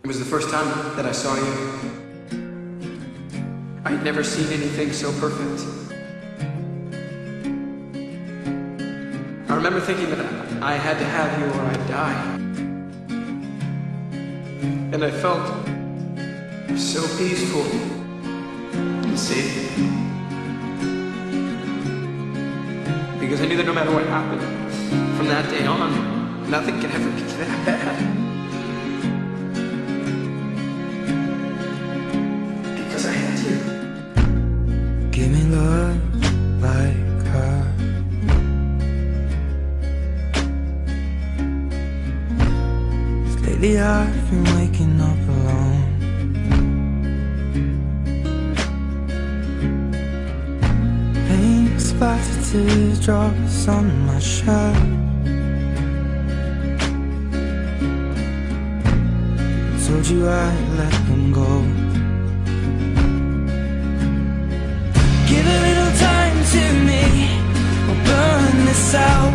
It was the first time that I saw you. I had never seen anything so perfect. I remember thinking that I had to have you or I'd die. And I felt so peaceful and safe. Because I knew that no matter what happened, from that day on, nothing could ever be that bad. Because I had you. Give me love like her. Lately I've been waking up alone. Paint splattered teardrops on my shirt. I told you I'd let them go. Give a little time to me, we'll burn this out.